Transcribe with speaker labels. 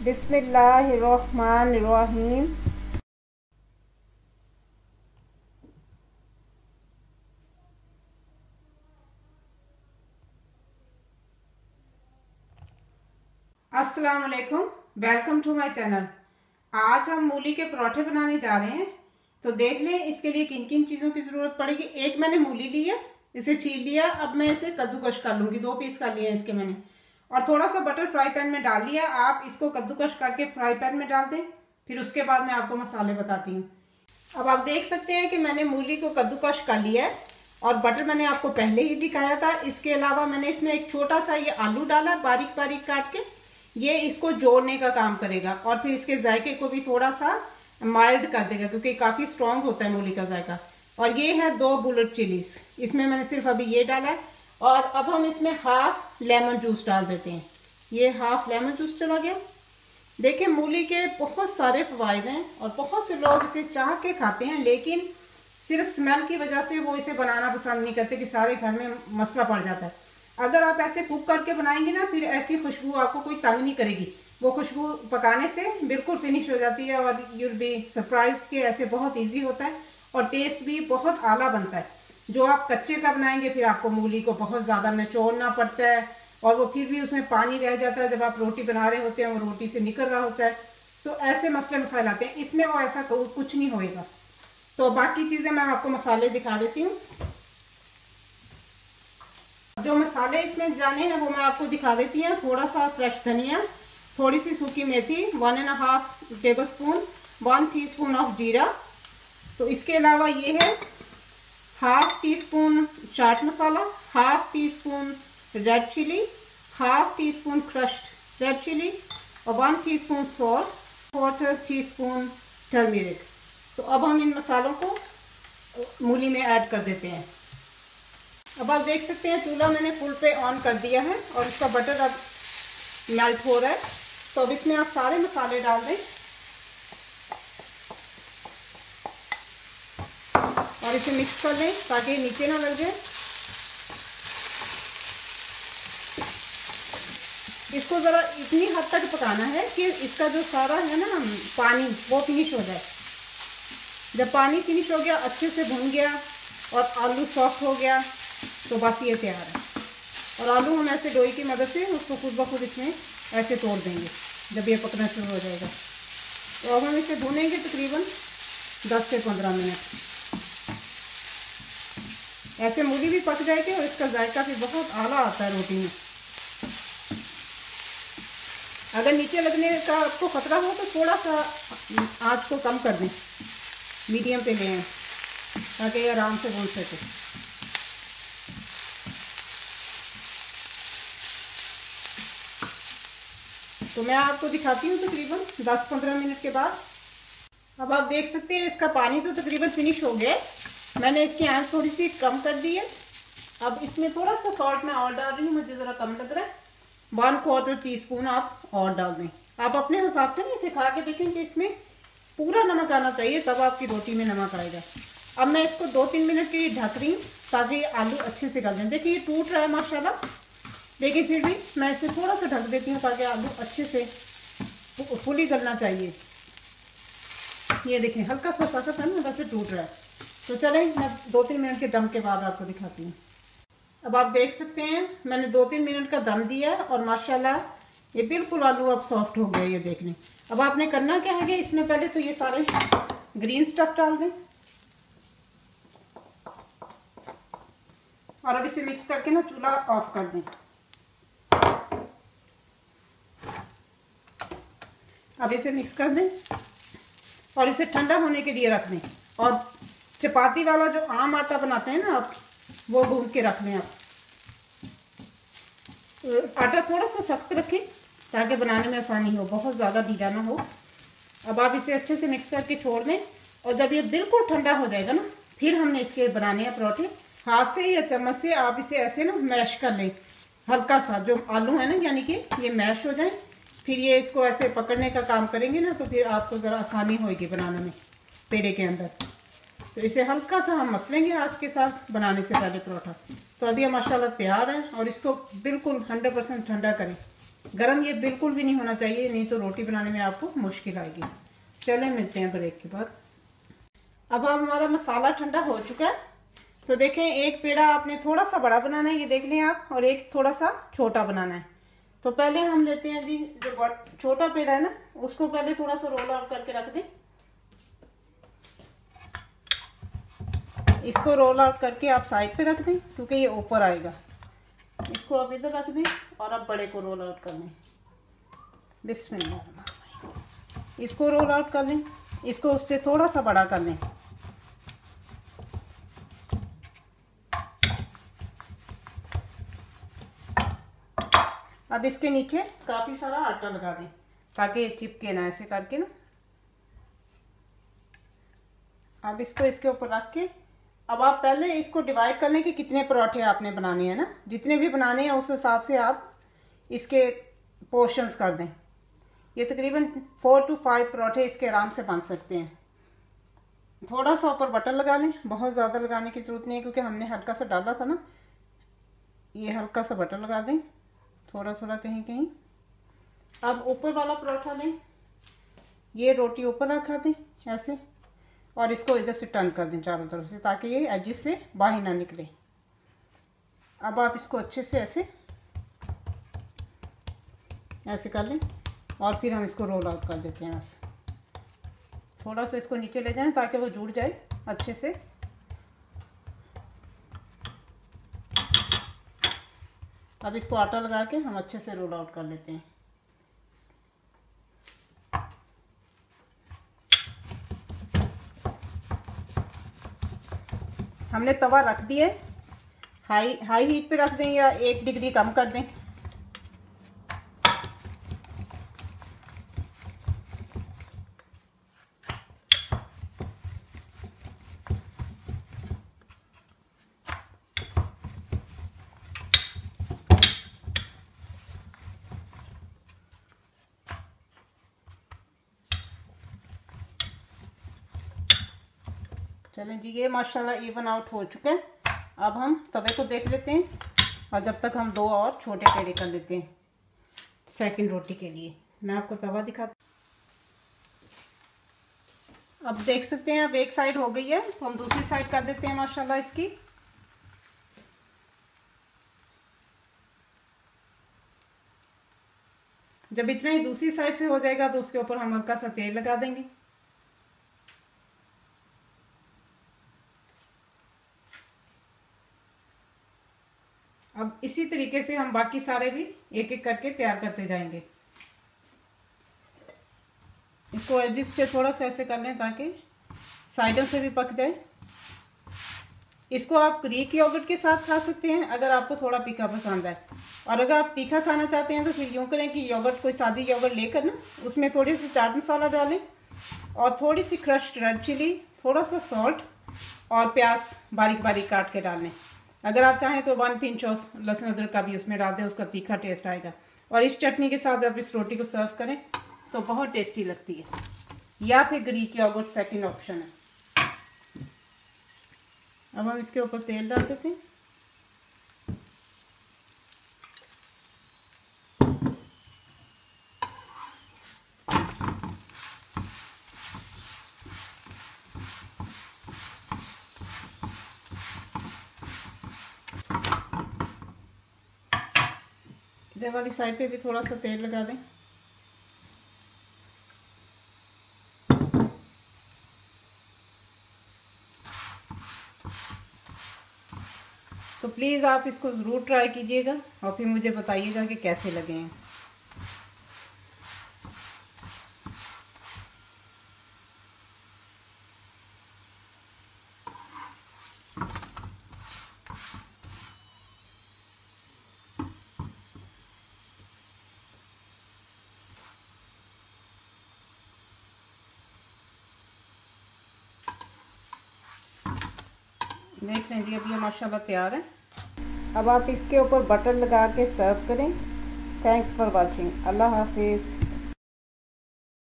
Speaker 1: बिस्मिल्लाहिर्रहमानिर्रहीम। अस्सलाम वालेकुम, वेलकम टू माय चैनल। आज हम मूली के पराठे बनाने जा रहे हैं। तो देख लें इसके लिए किन किन चीज़ों की ज़रूरत पड़ेगी। एक मैंने मूली ली है, इसे छील लिया। अब मैं इसे कद्दूकश कर लूँगी। 2 पीस कर लिए हैं इसके मैंने, और थोड़ा सा बटर फ्राई पैन में डाल लिया। आप इसको कद्दूकश करके फ्राई पैन में डाल दें, फिर उसके बाद मैं आपको मसाले बताती हूँ। अब आप देख सकते हैं कि मैंने मूली को कद्दूकश कर लिया है, और बटर मैंने आपको पहले ही दिखाया था। इसके अलावा मैंने इसमें एक छोटा सा ये आलू डाला, बारीक बारीक काट के। ये इसको जोड़ने का काम करेगा, और फिर इसके जायके को भी थोड़ा सा माइल्ड कर देगा, क्योंकि काफ़ी स्ट्रॉन्ग होता है मूली का जायका। और ये है 2 बुलेट चिलीज, इसमें मैंने सिर्फ अभी ये डाला है। और अब हम इसमें हाफ लेमन जूस डाल देते हैं। ये हाफ लेमन जूस चला गया। देखिए, मूली के बहुत सारे फ़वाइद हैं, और बहुत से लोग इसे चाह के खाते हैं, लेकिन सिर्फ स्मेल की वजह से वो इसे बनाना पसंद नहीं करते, कि सारे घर में मसला पड़ जाता है। अगर आप ऐसे कुक करके बनाएंगे ना, फिर ऐसी खुशबू आपको कोई तंग नहीं करेगी। वो खुशबू पकाने से बिल्कुल फिनिश हो जाती है, और यू विल बी सरप्राइज्ड कि ऐसे बहुत इजी होता है, और टेस्ट भी बहुत आला बनता है। जो आप कच्चे का बनाएंगे, फिर आपको मूली को बहुत ज़्यादा निचोड़ना पड़ता है, और वो फिर भी उसमें पानी रह जाता है। जब आप रोटी बना रहे होते हैं, वो रोटी से निकल रहा होता है। तो ऐसे मसले मसाइल आते हैं। इसमें वो ऐसा कुछ नहीं होएगा। तो बाकी चीज़ें मैं आपको मसाले दिखा देती हूँ। जो मसाले इसमें जाने हैं वो मैं आपको दिखा देती हूँ। थोड़ा सा फ्रेश धनिया, थोड़ी सी सूखी मेथी, 1.5 tablespoon, 1 teaspoon of jeera. तो इसके अलावा ये है half teaspoon chaat masala, half teaspoon red chilli, half teaspoon crushed red chilli, और 1 टीस्पून सॉल्ट, 1/4 टीस्पून टर्मरिक। तो अब हम इन मसालों को मूली में ऐड कर देते हैं। अब आप देख सकते हैं चूल्हा मैंने फुल पे ऑन कर दिया है, और इसका बटर अब मेल्ट हो रहा है। तो अब इसमें आप सारे मसाले डाल दें, और इसे मिक्स कर लें ताकि नीचे ना लग जाए। इसको ज़रा इतनी हद तक पकाना है कि इसका जो सारा है ना पानी, वो फिनिश हो जाए। जब पानी फिनिश हो गया, अच्छे से भुन गया, और आलू सॉफ्ट हो गया, तो बस ये तैयार है। और आलू हम ऐसे डोई की मदद से उसको खुद ब खुद इसमें ऐसे तोड़ देंगे जब ये पकना शुरू हो जाएगा। तो अब हम इसे भूनेंगे तकरीबन 10 से 15 मिनट। ऐसे मूली भी पक जाएगी, और इसका जायका भी बहुत आला आता है रोटी में। अगर नीचे लगने का आपको खतरा हो तो थोड़ा सा आँच को कम कर दें, मीडियम पे लें, ताकि आराम से भून सके। तो मैं आपको दिखाती हूँ तकरीबन 10-15 मिनट के बाद। अब आप देख सकते हैं इसका पानी तो तकरीबन फिनिश हो गया। मैंने इसकी आंच थोड़ी सी कम कर दी है। अब इसमें थोड़ा सा सॉल्ट मैं और डाल रही हूँ, मुझे ज़रा कम लग रहा है। 1/4 टीस्पून आप और डाल दें। आप अपने हिसाब से नहीं, इसे खा के देखें कि इसमें पूरा नमक आना चाहिए, तब आपकी रोटी में नमक आएगा। अब मैं इसको 2-3 मिनट के लिए ढक रही हूँ, ताकि आलू अच्छे से गल जाए। देखिए ये टूट रहा है माशाल्लाह, लेकिन फिर भी मैं इसे थोड़ा सा ढक देती हूँ, ताकि आलू अच्छे से फुली गलना चाहिए। ये देखें हल्का सा सख्त है ना, वैसे टूट रहा है। तो चलें, मैं 2-3 मिनट के दम के बाद आपको दिखाती हूँ। अब आप देख सकते हैं मैंने 2-3 मिनट का दम दिया है, और माशाल्लाह ये बिल्कुल आलू अब सॉफ्ट हो गया। ये देख लें। अब आपने करना क्या है कि इसमें पहले तो ये सारे ग्रीन स्टफ डाल दें, और अब इसे मिक्स करके ना चूल्हा ऑफ कर दें। अब इसे मिक्स कर दें, और इसे ठंडा होने के लिए रख दें। और चपाती वाला जो आम आटा बनाते हैं ना आप, वो गूंद के रख लें। आप आटा थोड़ा सा सख्त रखें, ताकि बनाने में आसानी हो, बहुत ज़्यादा ढीला ना हो। अब आप इसे अच्छे से मिक्स करके छोड़ दें, और जब ये बिल्कुल ठंडा हो जाएगा ना, फिर हमने इसके बनाने हैं पराठे। हाथ से या चम्मच से आप इसे ऐसे ना मैश कर लें, हल्का सा, जो आलू है ना, यानी कि ये मैश हो जाए। फिर ये इसको ऐसे पकड़ने का काम करेंगे ना, तो फिर आपको ज़रा आसानी होगी बनाने में पेड़े के अंदर। तो इसे हल्का सा हम मसलेंगे हाथ के साथ बनाने से पहले पराठा। तो अभी माशाल्लाह तैयार है, और इसको बिल्कुल 100% ठंडा करें। गरम ये बिल्कुल भी नहीं होना चाहिए, नहीं तो रोटी बनाने में आपको मुश्किल आएगी। चलें मिलते हैं ब्रेक के बाद। अब हमारा मसाला ठंडा हो चुका है। तो देखें, एक पेड़ा आपने थोड़ा सा बड़ा बनाना है, ये देख लें आप, और एक थोड़ा सा छोटा बनाना है। तो पहले हम लेते हैं जी, जो छोटा पेड़ा है ना, उसको पहले थोड़ा सा रोल आउट करके रख दें। इसको रोल आउट करके आप साइड पे रख दें, क्योंकि ये ऊपर आएगा। इसको आप इधर रख दें और आप बड़े को रोल आउट कर लें। बिस्मिल्लाह। इसको रोल आउट कर लें, इसको उससे थोड़ा सा बड़ा कर लें। अब इसके नीचे काफ़ी सारा आटा लगा दें ताकि ये चिपके ना, ऐसे करके ना। अब इसको इसके ऊपर रख के अब आप पहले इसको डिवाइड कर लें कि कितने पराठे आपने बनाने हैं ना। जितने भी बनाने हैं उस हिसाब से आप इसके पोर्शंस कर दें। ये तकरीबन 4 to 5 पराठे इसके आराम से बन सकते हैं। थोड़ा सा ऊपर बटर लगा लें, बहुत ज़्यादा लगाने की ज़रूरत नहीं है क्योंकि हमने हल्का सा डाला था ना। ये हल्का सा बटर लगा दें, थोड़ा थोड़ा कहीं कहीं। अब ऊपर वाला पराठा लें, ये रोटी ऊपर रखा दें ऐसे, और इसको इधर से टर्न कर दें चारों तरफ से ताकि ये एजिस से बाहर ना निकले। अब आप इसको अच्छे से ऐसे ऐसे कर लें और फिर हम इसको रोल आउट कर देते हैं। बस थोड़ा सा इसको नीचे ले जाएं ताकि वो जुड़ जाए अच्छे से। अब इसको आटा लगा के हम अच्छे से रोल आउट कर लेते हैं। हमने तवा रख दिया है, हाई हीट पे रख दें या 1 डिग्री कम कर दें। चलें जी, ये माशाल्लाह इवन आउट हो चुका है। अब हम तवे को देख लेते हैं और जब तक हम 2 और छोटे पेड़े कर लेते हैं सेकंड रोटी के लिए। मैं आपको तवा दिखाती। अब देख सकते हैं, अब एक साइड हो गई है तो हम दूसरी साइड कर देते हैं माशाल्लाह इसकी। जब इतना ही दूसरी साइड से हो जाएगा तो उसके ऊपर हम हल्का सा तेल लगा देंगे। अब इसी तरीके से हम बाकी सारे भी एक एक करके तैयार करते जाएंगे। इसको एजिस से थोड़ा सा ऐसे कर लें ताकि साइडों से भी पक जाए। इसको आप ग्रीक योगर्ट के साथ खा सकते हैं अगर आपको थोड़ा तीखा पसंद है, और अगर आप तीखा खाना चाहते हैं तो फिर यूँ करें कि योगर्ट, कोई सादी योगर्ट लेकर ना उसमें थोड़ी सी चाट मसाला डालें और थोड़ी सी क्रश्ड रेड चिली, थोड़ा सा सॉल्ट और प्याज बारीक बारीक काट के डाल लें। अगर आप चाहें तो 1 पिंच ऑफ लहसुन अदरक का भी उसमें डाल दें, उसका तीखा टेस्ट आएगा। और इस चटनी के साथ आप इस रोटी को सर्व करें तो बहुत टेस्टी लगती है। या फिर ग्रीक योगर्ट सेकंड ऑप्शन है। अब हम इसके ऊपर तेल डाल देते हैं। इधर वाली साइड पे भी थोड़ा सा तेल लगा दें। तो प्लीज़ आप इसको ज़रूर ट्राई कीजिएगा और फिर मुझे बताइएगा कि कैसे लगे हैं। देख लें जी, अब ये माशाल्लाह तैयार है। अब आप इसके ऊपर बटर लगा के सर्व करें। Thanks for watching. अल्लाह हाफिज़।